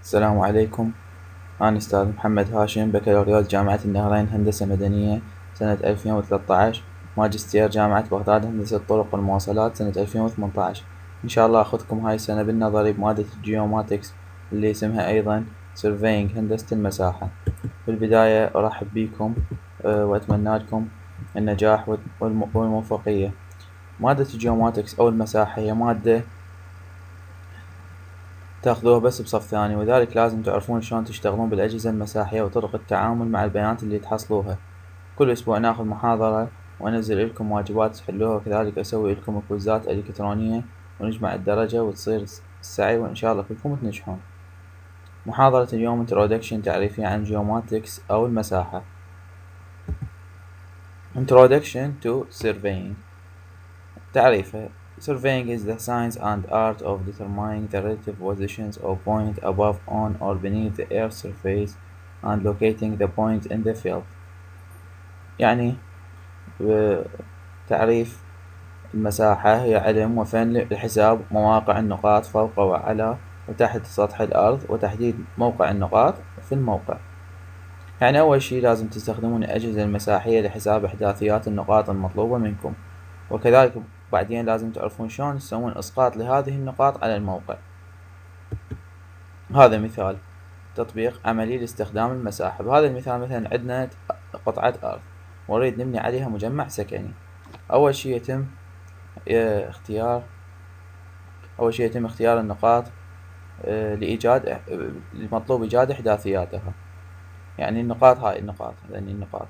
السلام عليكم. أنا أستاذ محمد هاشم، بكالوريوس جامعة النهرين هندسة مدنية سنة 2013، ماجستير جامعة بغداد هندسة طرق والمواصلات سنة 2018. إن شاء الله أخذكم هاي السنة بالنظري بمادة الجيوماتكس اللي اسمها أيضا سيرفينج هندسة المساحة. في البداية أرحب بكم وأتمنى لكم النجاح والموفقية. مادة الجيوماتكس أو المساحة هي مادة تاخذوها بس بصف ثاني، وذلك لازم تعرفون شلون تشتغلون بالأجهزة المساحية وطرق التعامل مع البيانات اللي تحصلوها. كل أسبوع ناخذ محاضرة وأنزل لكم واجبات تحلوها، وكذلك أسوي لكم كويزات إلكترونية ونجمع الدرجة وتصير السعي، وإن شاء الله كلكم تنجحون. محاضرة اليوم Introduction، تعريفية عن Geomatics أو المساحة. Introduction to Surveying. تعريفه: Surveying is the science and art of determining the relative positions of points above, on, or beneath the earth's surface and locating the point in the field. يعني تعريف المساحة هي علم وفن لحساب مواقع النقاط فوق وعلى وتحت سطح الأرض وتحديد موقع النقاط في الموقع. يعني أول شي لازم تستخدمون الأجهزة المساحية لحساب إحداثيات النقاط المطلوبة منكم، وكذلك بعدين لازم تعرفون شلون تسوون إسقاط لهذه النقاط على الموقع. هذا مثال تطبيق عملي لاستخدام المساحة. بهذا المثال مثلا عندنا قطعة أرض ونريد نبني عليها مجمع سكني. أول شي يتم اختيار النقاط المطلوب إيجاد إحداثياتها. يعني النقاط، هاي النقاط، هذني النقاط،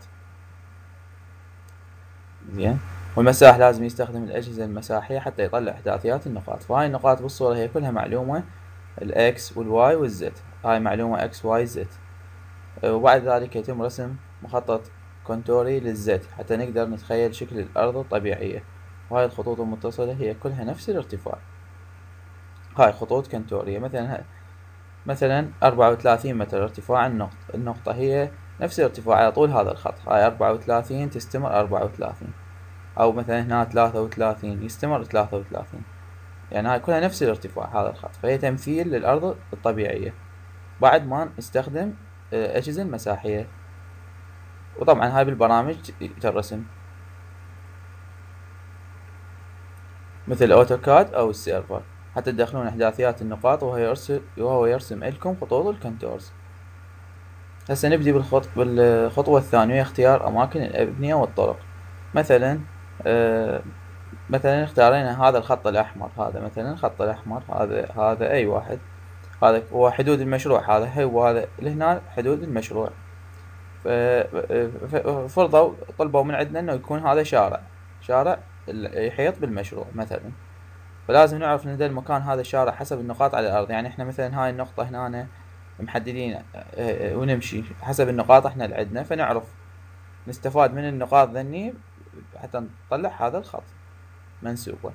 زين. والمساح لازم يستخدم الأجهزة المساحية حتى يطلع إحداثيات النقاط. فهاي النقاط بالصورة هي كلها معلومة، الإكس والواي والزد، هاي معلومة إكس واي زد. وبعد ذلك يتم رسم مخطط كونتوري للزد حتى نقدر نتخيل شكل الأرض الطبيعية، وهاي الخطوط المتصلة هي كلها نفس الارتفاع. هاي خطوط كنتورية، مثلا 34 متر ارتفاع النقطة هي نفس الارتفاع على طول هذا الخط. هاي 34 تستمر 34، أو مثلا هنا 33 يستمر 33، يعني هاي كلها نفس الارتفاع هذا الخط، فهي تمثيل للأرض الطبيعية بعد ما نستخدم أجهزة مساحية. وطبعا هاي بالبرامج ترسم مثل أوتوكاد أو السيرفر حتى تدخلون إحداثيات النقاط وهو يرسم لكم خطوط الكنتورز. هسه نبدي بالخطوة الثانية، اختيار أماكن الأبنية والطرق. مثلا اختارينا هذا الخط الأحمر، هذا مثلا الخط الأحمر، هذا أي واحد، هذا هو حدود المشروع، هذا لهنا حدود المشروع. فرضوا طلبوا من عندنا انه يكون هذا شارع يحيط بالمشروع مثلا، فلازم نعرف ان المكان هذا الشارع حسب النقاط على الارض. يعني احنا مثلا هاي النقطة هنا محددين ونمشي حسب النقاط احنا اللي عندنا، فنعرف نستفاد من النقاط ذني حتى نطلع هذا الخط منسوبه.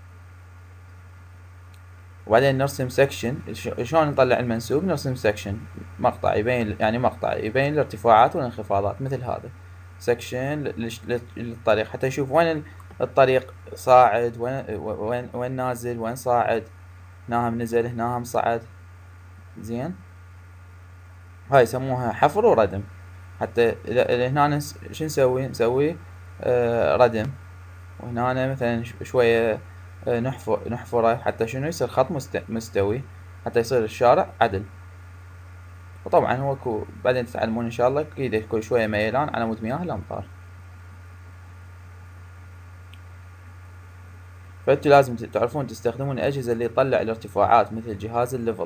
وبعدين نرسم سكشن. شلون نطلع المنسوب؟ نرسم سكشن، مقطع يبين الارتفاعات والانخفاضات، مثل هذا سكشن للطريق حتى يشوف وين الطريق صاعد، وين نازل، وين صاعد، هناهم نزل هناهم صعد. زين، هاي يسموها حفر وردم. حتى هنا شو نسوي ردم، وهنا مثلا شوية نحفره حتى شنو يصير خط مستوي حتى يصير الشارع عدل. وطبعا هو بعدين تتعلمون ان شاء الله اكيد يكون شوية ميلان على مود مياه الامطار. فانتوا لازم تعرفون تستخدمون الاجهزة اللي تطلع الارتفاعات مثل جهاز الليفل.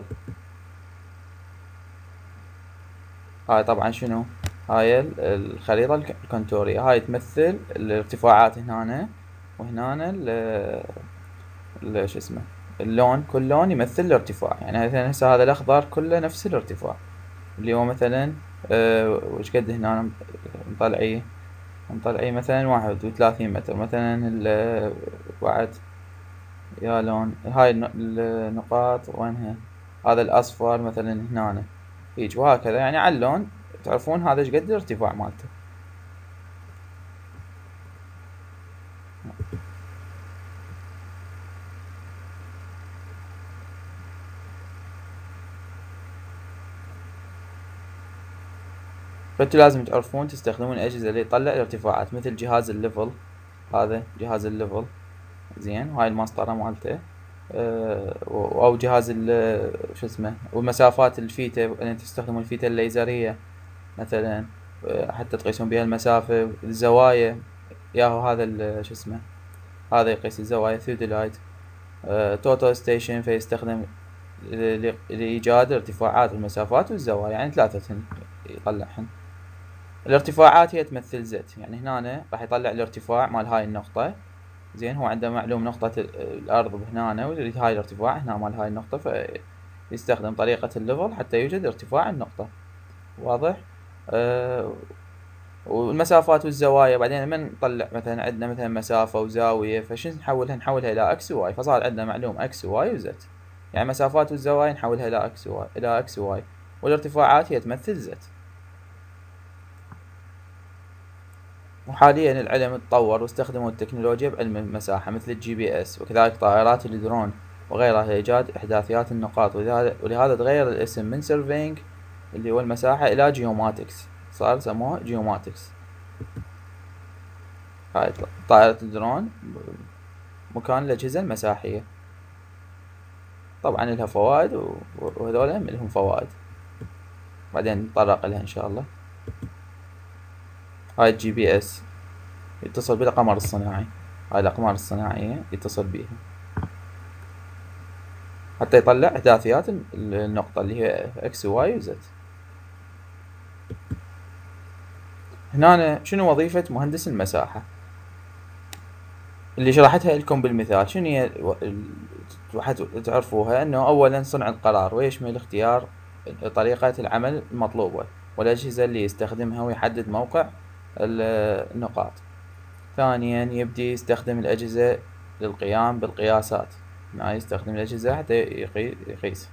هاي طبعا شنو؟ هاي الخريطة الكونتورية، هاي تمثل الارتفاعات هنا وهنا شو اسمه اللون، كل لون يمثل الارتفاع. يعني مثلا هسه هذا الاخضر كله نفس الارتفاع، اللي هو مثلا وش قد هنا مطلعي مثلا 31 متر مثلا. بعد يا لون هاي النقاط وينها، هذا الاصفر مثلا هنا هيج، وهكذا يعني على اللون تعرفون هذا ايش قد الارتفاع مالته. فانتوا لازم تعرفون تستخدمون الأجهزة اللي تطلع الارتفاعات، مثل جهاز الليفل. هذا جهاز الليفل، زين، وهاي المسطرة مالته. او جهاز شو اسمه، والمسافات الفيتا، ان تستخدمون الفيتا الليزرية مثلا، حتى تقيسون بها المسافة. الزوايا، ياهو هذا شو اسمه، هذا يقيس الزوايا ثيودولايت. توتال ستيشن، فيستخدم لإيجاد ارتفاعات المسافات والزوايا، يعني ثلاثة يطلعهن. الارتفاعات هي تمثل زت، يعني هنا راح يطلع الارتفاع مال هاي النقطة، زين. هو عنده معلوم نقطة الأرض هنا، ويريد هاي الارتفاع هنا مال هاي النقطة، فيستخدم طريقة الليفل حتى يوجد ارتفاع النقطة. واضح؟ والمسافات والزوايا بعدين لما نطلع مثلا عندنا مثلا مسافة وزاوية، فشو نحولها إلى اكس وواي، فصار عندنا معلوم اكس وواي وزت. يعني مسافات والزوايا نحولها إلى اكس وواي، إلى اكس وواي، والارتفاعات هي تمثل زت. وحاليا العلم تطور واستخدموا التكنولوجيا بعلم المساحة، مثل الجي بي اس، وكذلك طائرات الدرون وغيرها، لإيجاد إحداثيات النقاط. ولهذا تغير الاسم من سيرفينج اللي هو المساحة إلى جيوماتكس، صار سموه جيوماتكس. هاي طائرة الدرون مكان الأجهزة المساحية. طبعا لها فوائد، وهذول هم لهم فوائد، بعدين نتطرق لها إن شاء الله. هاي الجي بي اس يتصل بالقمر الصناعي، هاي الأقمار الصناعية يتصل بيها حتى يطلع إحداثيات النقطة اللي هي اكس وواي وزد. هنا شنو وظيفة مهندس المساحة اللي شرحتها لكم بالمثال؟ شنو هي راح تعرفوها، انه اولا صنع القرار، ويشمل اختيار طريقة العمل المطلوبة والأجهزة اللي يستخدمها، ويحدد موقع النقاط. ثانيا يبدي يستخدم الأجهزة للقيام بالقياسات، يستخدم الأجهزة حتى يقيس.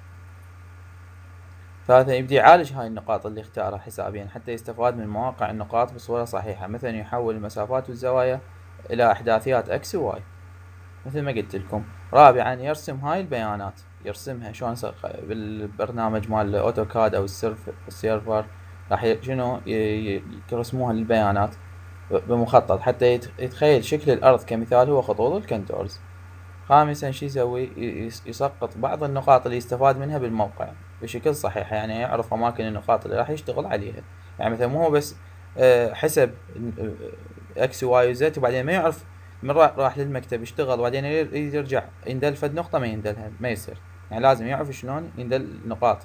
ثالثا يبدي يعالج هاي النقاط اللي اختارها حسابيا حتى يستفاد من مواقع النقاط بصورة صحيحة، مثلا يحول المسافات والزوايا إلى إحداثيات اكس وواي مثل ما قلت لكم. رابعا يرسم هاي البيانات، يرسمها شلون بالبرنامج مال الاوتوكاد او السيرفر، راح شنو يرسموها للبيانات بمخطط حتى يتخيل شكل الارض كمثال هو خطوط الكنتورز. خامسا شي يسوي؟ يسقط بعض النقاط اللي يستفاد منها بالموقع بشكل صحيح، يعني يعرف اماكن النقاط اللي راح يشتغل عليها. يعني مثلا مو هو بس حسب اكس وواي وزد وبعدين ما يعرف، من راح للمكتب يشتغل وبعدين يرجع يندل فد نقطة ما يندلها، ما يصير. يعني لازم يعرف شلون يندل النقاط.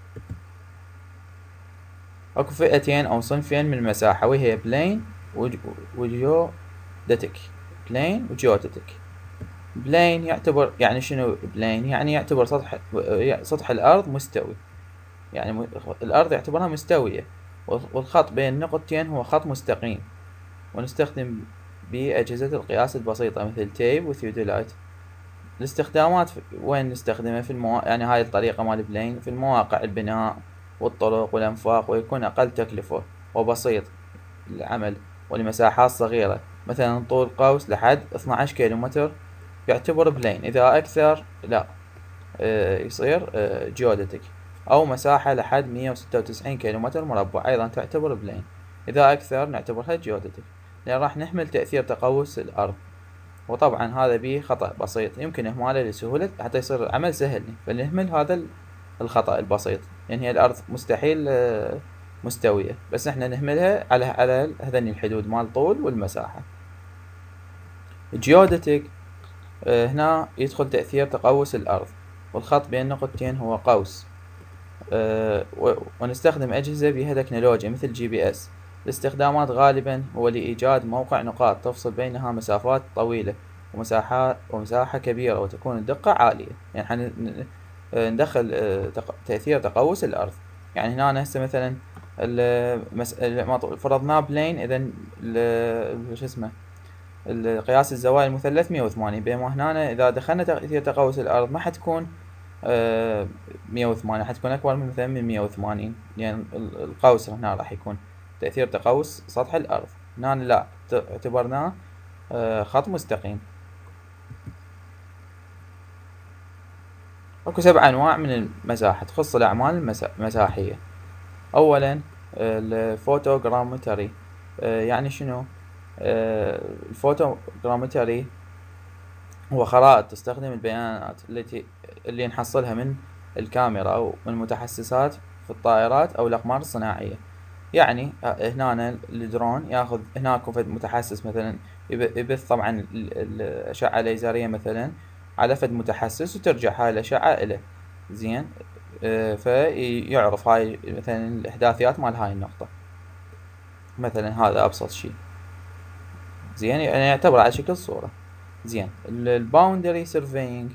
اكو فئتين او صنفين من المساحة، وهي بلين وجيوديتك. بلين وجيوديتك. بلين يعتبر، يعني شنو بلين؟ يعني يعتبر سطح الأرض مستوي، يعني الأرض يعتبرها مستوية، والخط بين النقطتين هو خط مستقيم، ونستخدم به أجهزة القياس البسيطة مثل تيب وثيودولايت. الاستخدامات وين نستخدمها؟ في يعني هاي الطريقة مال بلين في المواقع البناء والطرق والأنفاق، ويكون أقل تكلفة وبسيط العمل، ولمساحات صغيرة، مثلا طول قوس لحد 12 كيلومتر يعتبر بلين. إذا أكثر لا، يصير جيودتك. أو مساحة لحد 196 كيلومتر مربع أيضا تعتبر بلين. إذا أكثر نعتبرها جيودتك، لأن راح نحمل تأثير تقوس الأرض، وطبعا هذا به خطأ بسيط يمكن إهماله لسهولة حتى يصير العمل سهل، فنهمل هذا الخطأ البسيط، لأن هي الأرض مستحيل مستوية، بس احنا نهملها على هذين الحدود مال طول والمساحة. جيودتك هنا يدخل تأثير تقوس الأرض، والخط بين النقطتين هو قوس. ونستخدم أجهزة بها تكنولوجيا مثل جي بي اس. الاستخدامات غالبا هو لإيجاد موقع نقاط تفصل بينها مسافات طويلة ومساحة كبيرة، وتكون الدقة عالية. يعني ندخل تأثير تقوس الأرض. يعني هنا هسه مثلا فرضناه بلين، إذا شو اسمه القياس الزوايا المثلث 180، بينما هنا إذا دخلنا تأثير تقوس الأرض ما حتكون 180، حتكون أكبر من مثلا من 180، يعني القوس هنا راح يكون تأثير تقوس سطح الأرض. هنا لا، اعتبرناه خط مستقيم. اكو 7 أنواع من المساحة تخص الأعمال المساحية. أولا الفوتوغرامتري. يعني شنو؟ الفوتوغرامتري هو خرائط تستخدم البيانات اللي نحصلها من الكاميرا أو من متحسسات في الطائرات أو الأقمار الصناعية. يعني هنا الدرون ياخذ هناك فد متحسس مثلا يبث طبعا الأشعة الليزرية مثلا على فد متحسس، وترجع هاي الأشعة إله. زين. فيعرف هاي مثلا الإحداثيات مال هاي النقطة مثلا. هذا أبسط شي. زين، يعني يعتبر على شكل صورة. زين. الباوندري سيرفينج،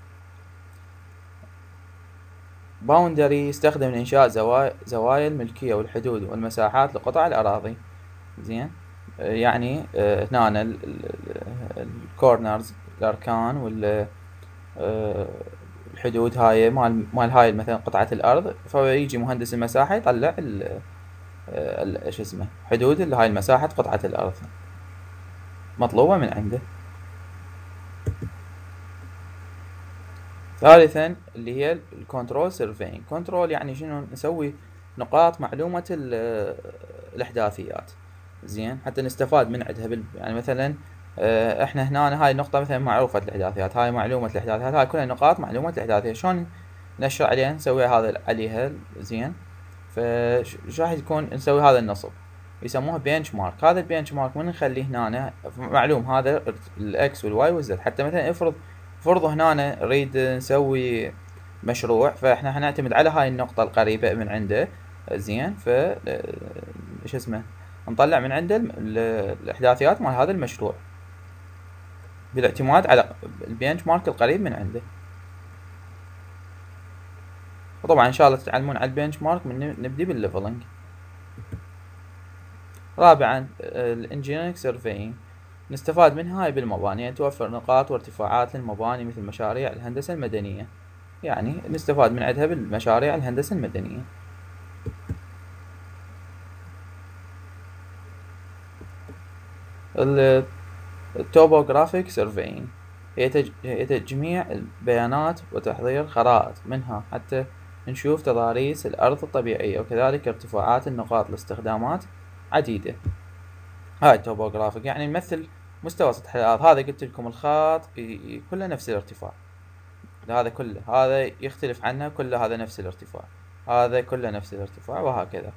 باوندري يستخدم لإنشاء زوايا الملكية والحدود والمساحات لقطع الأراضي. زين. يعني هنا الكورنرز، الأركان والحدود هاي مال هاي مثلا قطعة الأرض، فيجي مهندس المساحة يطلع شو اسمه حدود هاي المساحة قطعة الأرض مطلوبة من عنده. ثالثا اللي هي الكنترول سيرفينج. كنترول يعني شنو؟ نسوي نقاط معلومة الإحداثيات. زين، حتى نستفاد من عندها يعني مثلا احنا هنا هاي النقطة مثلا معروفة الإحداثيات، هاي معلومة الإحداثيات، هاي كلها نقاط معلومة الإحداثيات. شلون نشر عليها؟ نسوي هذا عليها. زين. فش راح يكون؟ نسوي هذا النصب يسموه بينش مارك. هذا البينش مارك من نخليه هنا معلوم هذا الاكس والواي والزد. حتى مثلا فرضوا هنا نريد نسوي مشروع، فاحنا حنعتمد على هاي النقطة القريبة من عنده. زين. ايش اسمه، نطلع من عنده الاحداثيات مال هذا المشروع بالاعتماد على البينش مارك القريب من عنده. وطبعا ان شاء الله تتعلمون على البينش مارك من نبدي بالليفلنج. رابعا الانجينيرنج سيرفينج، نستفاد من هاي بالمباني، يعني توفر نقاط وارتفاعات للمباني مثل مشاريع الهندسة المدنية. يعني نستفاد من عندها بالمشاريع الهندسة المدنية. التوبوغرافيك سيرفينج هي تجميع البيانات وتحضير خرائط منها حتى نشوف تضاريس الأرض الطبيعية، وكذلك ارتفاعات النقاط لاستخدامات عديدة. هاي التوبوغرافيك يعني يمثل مستوى سطح الأرض. هذا قلت لكم الخط كله نفس الارتفاع، هذا كله، هذا يختلف عنه كله، هذا نفس الارتفاع، هذا كله نفس الارتفاع، وهكذا.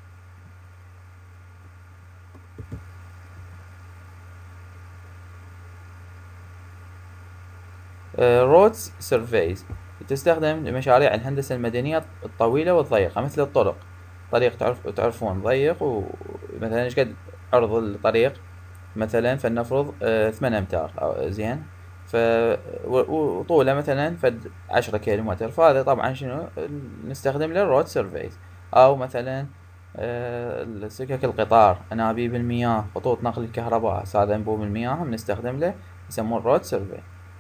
رودز سيرفيز تستخدم لمشاريع الهندسة المدنية الطويلة والضيقة، مثل الطرق. طريق تعرفون ضيق، ومثلا ايش قد عرض الطريق مثلا، فلنفرض 8 امتار. زين. وطوله مثلا فد 10 كيلو متر، فهذا طبعا شنو نستخدم له الرود سيرفيز. او مثلا سكك القطار، انابيب المياه، خطوط نقل الكهرباء، هذا انبوب المياه هم نستخدم له، يسموه الرود سيرفي.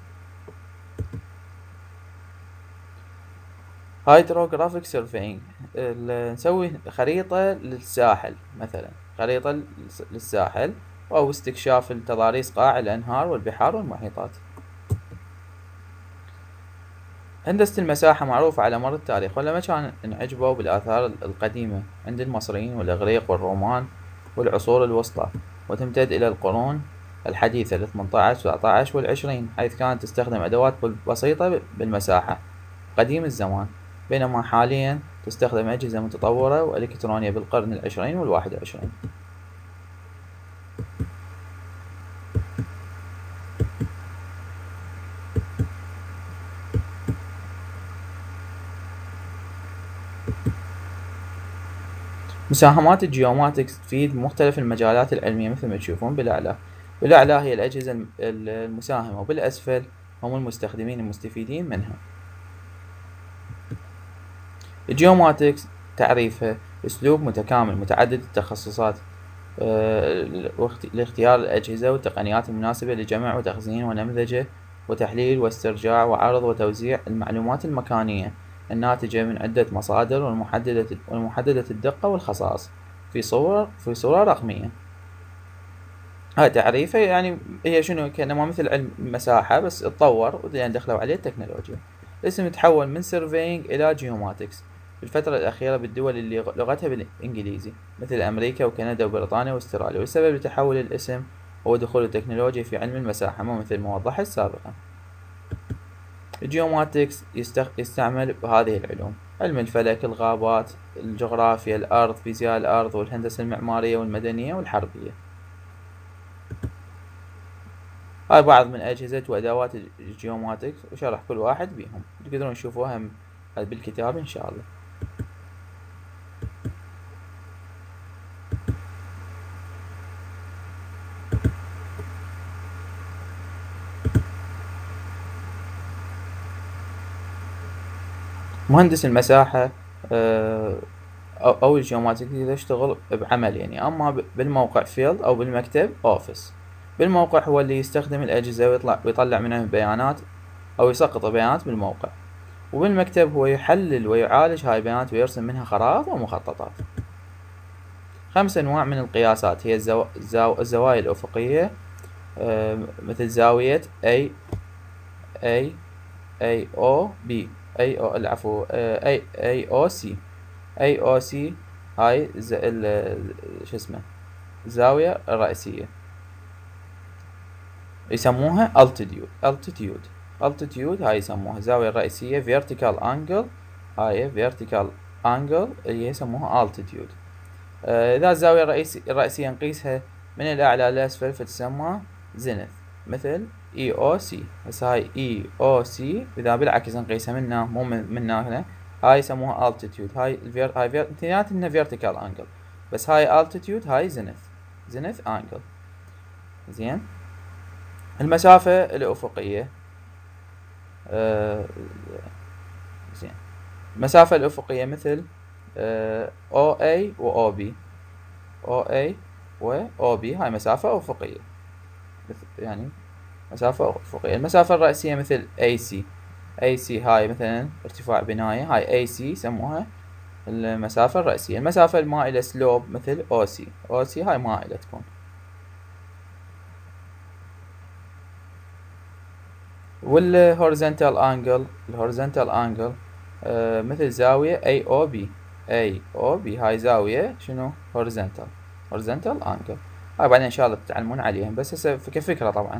هيدروغرافيك سيرفينج، نسوي خريطة للساحل مثلا، خريطة للساحل أو استكشاف التضاريس قاع الأنهار والبحار والمحيطات. هندسة المساحة معروفة على مر التاريخ، ولما كان انعجبوا بالآثار القديمة عند المصريين والإغريق والرومان والعصور الوسطى، وتمتد إلى القرون الحديثة 18 19 والعشرين، حيث كانت تستخدم أدوات بسيطة بالمساحة قديم الزمان، بينما حاليا تستخدم أجهزة متطورة وإلكترونية بالقرن العشرين والواحد وعشرين. مساهمات الجيوماتكس تفيد مختلف المجالات العلمية مثل ما تشوفون بالأعلى. بالأعلى هي الأجهزة المساهمة، وبالأسفل هم المستخدمين المستفيدين منها. الجيوماتكس تعريفها أسلوب متكامل متعدد التخصصات لاختيار الأجهزة والتقنيات المناسبة لجمع وتخزين ونمذجة وتحليل واسترجاع وعرض وتوزيع المعلومات المكانية الناتجة من عدة مصادر والمحددة الدقة والخصائص في صورة رقمية. هاي تعريفه، يعني هي شنو؟ كأنما مثل علم المساحة بس اتطور ولأن دخلوا عليه التكنولوجيا. الاسم تحول من سيرفينج إلى جيوماتكس، في الفترة الأخيرة بالدول اللي لغتها بالإنجليزي مثل أمريكا وكندا وبريطانيا واستراليا، والسبب لتحول الاسم هو دخول التكنولوجيا في علم المساحة مثل ما وضحت سابقا. الجيوماتكس يستعمل بهذه العلوم: علم الفلك، الغابات، الجغرافيا، الأرض، فيزياء الأرض، والهندسة المعمارية والمدنية والحربية. هاي بعض من أجهزة وأدوات الجيوماتكس وشرح كل واحد بيهم، تقدرون تشوفوها بالكتاب إن شاء الله. مهندس المساحة أو الجيوماتيك يشتغل بعمل، يعني أما بالموقع فيلد أو بالمكتب أوفيس. بالموقع هو اللي يستخدم الأجهزة ويطلع منها بيانات أو يسقط بيانات بالموقع، وبالمكتب هو يحلل ويعالج هاي البيانات ويرسم منها خرائط ومخططات. 5 أنواع من القياسات هي الزوايا الأفقية مثل زاوية AOB AOC. هاي شو اسمه الزاوية الرئيسية يسموها altitude. هاي يسموها الزاوية الرئيسية. vertical angle، هاي vertical angle اللي يسموها altitude. إذا الزاوية الرئيسية نقيسها من الأعلى للأسفل فتسمى zinith مثل EOC. هسه هاي EOC إذا بالعكس نقيسها منا مو منا هنا، هاي يسموها altitude. هاي اثنيناتنا vertical angle، بس هاي altitude هاي zenith angle. زين. المسافة الأفقية زين، المسافة الأفقية مثل OA و OB. هاي مسافة أفقية، يعني مسافة أفقية. المسافة الرئيسية مثل AC هاي مثلا ارتفاع بناية، هاي AC يسموها المسافة الرئيسية. المسافة المائلة سلوب مثل OC هاي مائلة تكون. والهوريزونتال انجل مثل زاوية AOB هاي زاوية شنو هوريزونتال انجل. هاي بعدين ان شاء الله تتعلمون عليهم، بس هسه كفكرة طبعا.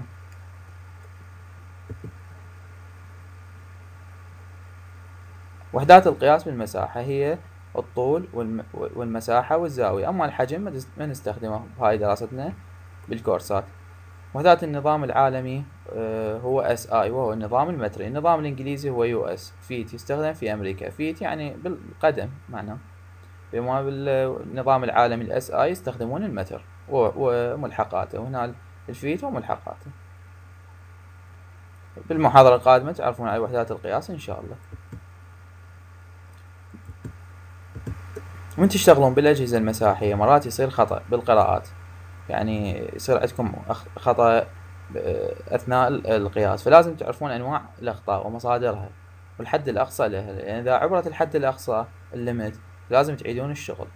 وحدات القياس بالمساحة هي الطول والمساحة والزاوية، اما الحجم ما نستخدمه بهاي دراستنا بالكورسات. وحدات النظام العالمي هو SI وهو النظام المتري. النظام الإنجليزي هو US فيت، يستخدم في أمريكا. فيت يعني بالقدم معناه. بينما بالنظام العالمي SI يستخدمون المتر وملحقاته، وهنا الفيت وملحقاته. بالمحاضرة القادمة تعرفون على وحدات القياس إن شاء الله. من تشتغلون بالأجهزة المساحية مرات يصير خطأ بالقراءات، يعني يصير عندكم خطأ أثناء القياس، فلازم تعرفون أنواع الأخطاء ومصادرها والحد الأقصى لها، يعني إذا عبرت الحد الأقصى الليمت لازم تعيدون الشغل.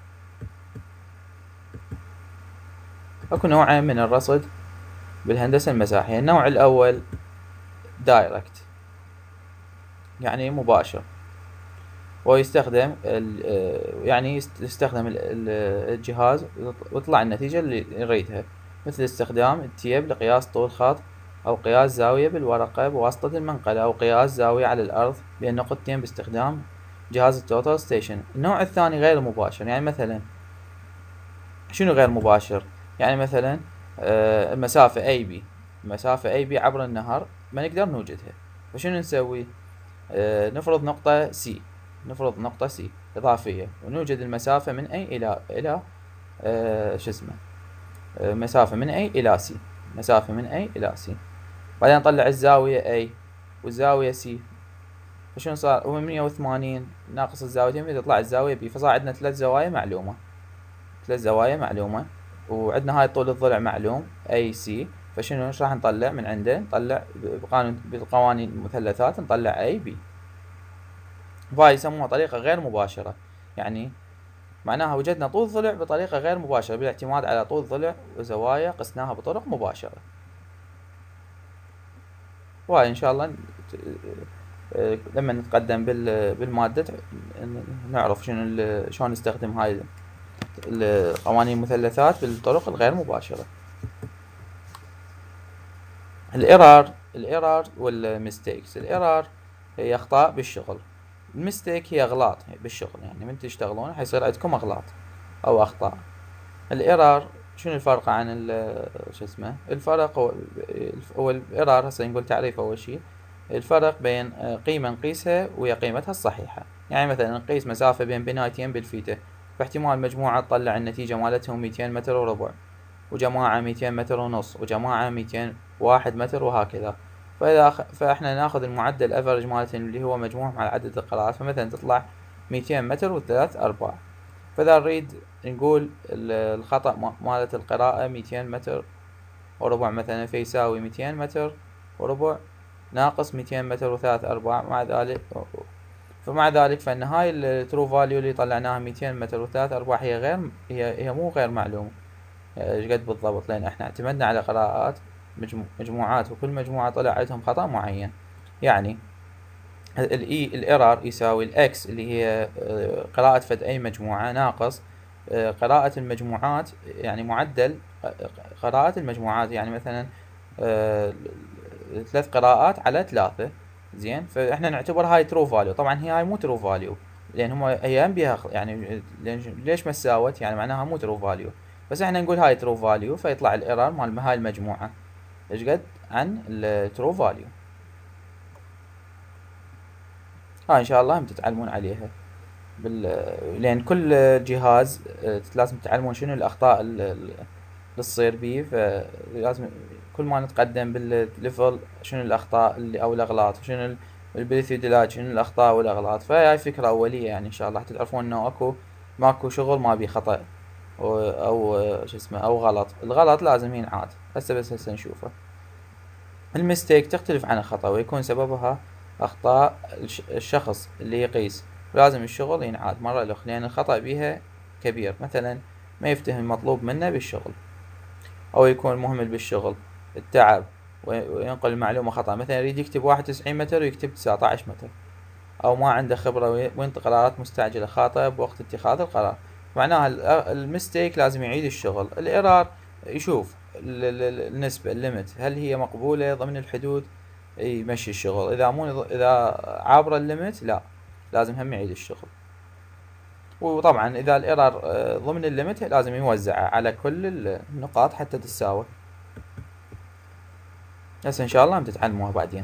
أكو نوعين من الرصد بالهندسة المساحية. النوع الأول دايركت يعني مباشر، ويستخدم يعني يستخدم الجهاز ويطلع النتيجة اللي نريدها، مثل استخدام التيب لقياس طول خط، أو قياس زاوية بالورقة بواسطة المنقلة، أو قياس زاوية على الأرض بين نقطتين باستخدام جهاز التوتال ستيشن. النوع الثاني غير مباشر، يعني مثلا شنو غير مباشر؟ يعني مثلا المسافة AB عبر النهر ما نقدر نوجدها، فشنو نسوي؟ نفرض نقطة C إضافية، ونوجد المسافة من A إلى شو اسمه مسافة من A إلى C. بعدين نطلع الزاوية A والزاوية C، فشنو صار؟ هو 180 ناقص الزاويتين تطلع الزاوية B، فصار عندنا 3 زوايا معلومة، وعندنا هاي طول الضلع معلوم AC. فشنو ايش راح نطلع من عنده؟ نطلع بالقوانين المثلثات نطلع AB. وهاي يسموها طريقة غير مباشرة، يعني معناها وجدنا طول ضلع بطريقة غير مباشرة بالاعتماد على طول ضلع وزوايا قسناها بطرق مباشرة. وهاي إن شاء الله لما نتقدم بالمادة نعرف شلون نستخدم هاي قوانين المثلثات بالطرق الغير مباشرة. الايرور والميستيكس. الايرور هي اخطاء بالشغل، الميستيك هي اغلاط بالشغل، يعني من تشتغلون حيصير عندكم اغلاط او اخطاء. الايرور شنو الفرق عن شو اسمه؟ الفرق هو الايرور هسه نقول تعريف اول شيء. الفرق بين قيمة نقيسها ويا قيمتها الصحيحة. يعني مثلا نقيس مسافة بين بنايتين بالفيتة، فاحتمال مجموعة تطلع النتيجة مالتهم 200 متر وربع، وجماعة 200 متر ونص، وجماعة 201 متر، وهكذا. فاحنا ناخذ المعدل الافرج مالتهم اللي هو مجموعهم على عدد القراءات، فمثلا تطلع 200 متر و3/4. فاذا نريد نقول الخطأ مالت القراءة 200 متر وربع مثلا، فيساوي 200 متر وربع ناقص 200 متر و3/4. مع ذلك فإن هاي الترو فاليو اللي طلعناها 200 متر و3/4 هي مو غير معلومة ايش قد بالضبط، لأن احنا اعتمدنا على قراءات مجموعات، وكل مجموعة طلع عندهم خطأ معين. يعني الايرور يساوي الاكس اللي هي قراءة فد اي مجموعة ناقص قراءة المجموعات، يعني معدل قراءة المجموعات. يعني مثلا 3 قراءات على 3، زين. فاحنا نعتبر هاي ترو فاليو. طبعا هي هاي مو ترو فاليو، لان هي هم بيها يعني ليش ما ساوت، يعني معناها مو ترو فاليو. بس احنا نقول هاي ترو فاليو، فيطلع الايرور مال هاي المجموعة ايش قد عن الترو فاليو. هاي ان شاء الله هم تتعلمون عليها لان كل جهاز لازم تتعلمون شنو الاخطاء اللي تصير بيه. فلازم كل ما نتقدم بالليفل شنو الاخطاء اللي او الاغلاط، شنو البريثيوديلات، شنو الاخطاء والاغلاط. فهاي فكرة اولية، يعني ان شاء الله تعرفون انه ماكو شغل ما بيه خطأ او شو اسمه او غلط. الغلط لازم ينعاد. هسه نشوفه. المستيك تختلف عن الخطأ، ويكون سببها اخطاء الشخص اللي يقيس، ولازم الشغل ينعاد مرة اخرى لان الخطأ بيها كبير. مثلا ما يفتهم المطلوب منه بالشغل، او يكون مهمل بالشغل، التعب، وينقل المعلومة خطأ. مثلا يريد يكتب 91 متر ويكتب 19 متر، او ما عنده خبرة وينطق قرارات مستعجلة خاطئة بوقت اتخاذ القرار. معناها المستيك لازم يعيد الشغل. الايرور يشوف النسبة الليمت هل هي مقبولة ضمن الحدود، يمشي الشغل. اذا عابر الليمت لا، لازم هم يعيد الشغل. وطبعا اذا الايرور ضمن الليمت لازم يوزعه على كل النقاط حتى تتساوى. هسه ان شاء الله هم تتعلموها بعدين.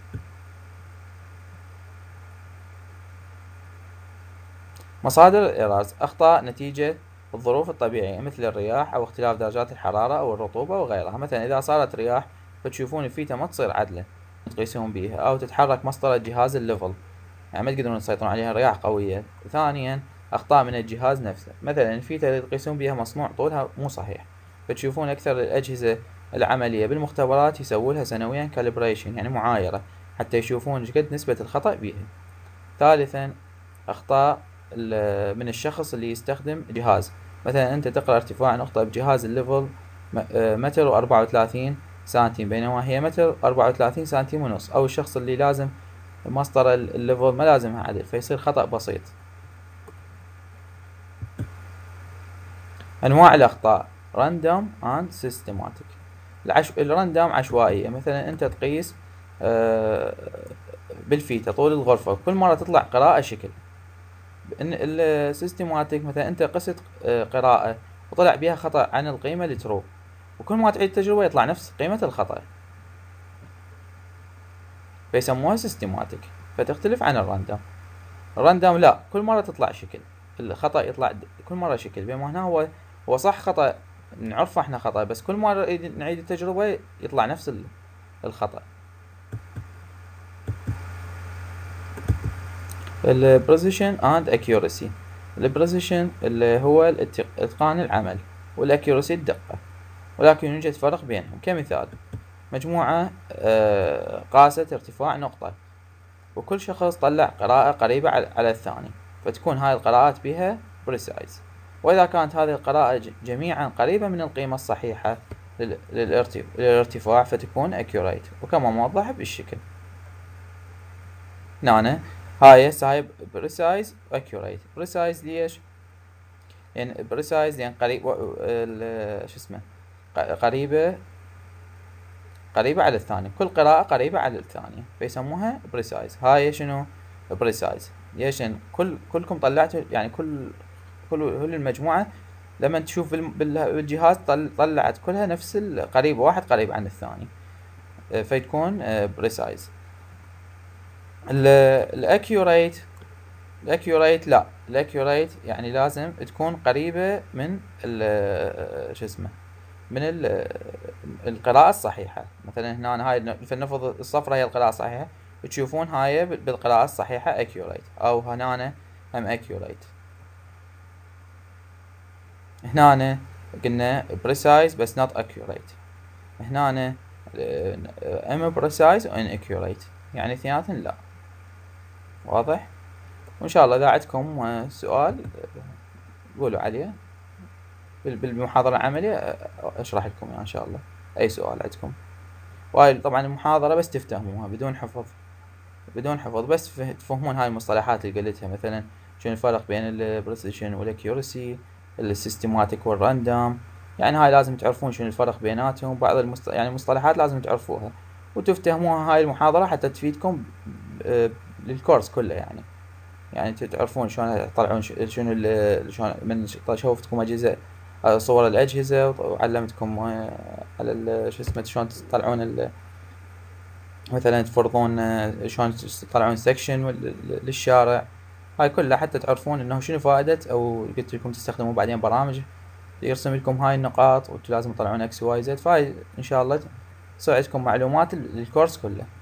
مصادر الايرورز: اخطاء نتيجة الظروف الطبيعية مثل الرياح او اختلاف درجات الحرارة او الرطوبة وغيرها. مثلا اذا صارت رياح فتشوفون الفيتة ما تصير عدلة تقيسون بيها، او تتحرك مسطرة جهاز الليفل، يعني ما تقدرون تسيطرون عليها، رياح قوية. ثانيا اخطاء من الجهاز نفسه، مثلا الفيتة اللي تقيسون بيها مصنوع طولها مو صحيح، فتشوفون اكثر الاجهزة العملية بالمختبرات يسوولها سنويا كاليبريشن، يعني معايرة، حتى يشوفون ايش قد نسبة الخطأ بيها. ثالثا اخطاء من الشخص اللي يستخدم جهاز. مثلا انت تقرأ ارتفاع نقطة بجهاز الليفل متر و34 سنتيم، بينما هي متر 34 سنتيم ونص. او الشخص اللي لازم مسطرة الليفل ما لازمها عدل، فيصير خطأ بسيط. انواع الاخطاء: random and systematic. الراندوم عشوائية، مثلا انت تقيس بالفيتة طول الغرفة، كل مرة تطلع قراءة شكل. السيستماتيك مثلا انت قست قراءة وطلع بها خطأ عن القيمة الترو، وكل ما تعيد التجربة يطلع نفس قيمة الخطأ، فيسموها سيستماتيك. فتختلف عن الراندوم. الراندوم لا، كل مرة تطلع شكل، الخطأ يطلع كل مرة شكل، بينما هنا هو صح خطأ نعرفه احنا خطأ، بس كل مرة نعيد التجربة يطلع نفس الخطأ. البريسيشن اند اكيورسي. البريسيشن اللي هو اتقان العمل، والاكيورسي الدقة، ولكن يوجد فرق بينهم. كمثال: مجموعة قاست ارتفاع نقطة، وكل شخص طلع قراءة قريبة على الثاني، فتكون هاي القراءات بها بريسايز. وإذا كانت هذه القراءة جميعا قريبة من القيمة الصحيحة للارتفاع فتكون accurate، وكما موضح بالشكل. هنا هاي هسه هاي بريسايز واكيوريت. بريسايز ليش؟ يعني بريسايز يعني قريب شو اسمه قريبة على الثانية، كل قراءة قريبة على الثانية فيسموها بريسايز. هاي شنو بريسايز؟ ليش؟ يعني كلكم طلعتوا، يعني كل المجموعة لما تشوف بالجهاز طلعت كلها نفس القريبة، واحد قريب عن الثاني، فيتكون بريسايز. الاكيوريت لا، الاكيوريت يعني لازم تكون قريبة من شو اسمه من القراءة الصحيحة. مثلا هنا هاي فلنفرض الصفرة هي القراءة الصحيحة، تشوفون هاي بالقراءة الصحيحة accurate، أو هنا هم accurate. هنا قلنا precise بس not accurate. هنا اما precise و inaccurate، يعني اثنيناتن لا. واضح؟ وإن شاء الله إذا عندكم سؤال قولوا عليه بالمحاضرة العملية، أشرح لكم إن شاء الله أي سؤال عندكم. وهاي طبعا المحاضرة بس تفتهموها بدون حفظ بس تفهمون هاي المصطلحات اللي قلتها، مثلا شنو الفرق بين البريسيشن والاكيورسي، السيستماتيك والراندوم. يعني هاي لازم تعرفون شنو الفرق بيناتهم، بعض يعني المصطلحات لازم تعرفوها وتفتهموها هاي المحاضرة حتى تفيدكم للكورس كله. يعني تعرفون شلون تطلعون شنو شلون من شوفتكم أجهزة، صور الأجهزة، وعلمتكم على شو اسمه شلون تطلعون مثلا تفرضون شلون تطلعون سكشن للشارع. هاي كلها حتى تعرفون انه شنو فائدة، او قلت لكم تستخدمون بعدين برامج يرسم لكم هاي النقاط، وانتم لازم تطلعون اكس واي زد. فهاي ان شاء الله تساعدكم معلومات للكورس كله.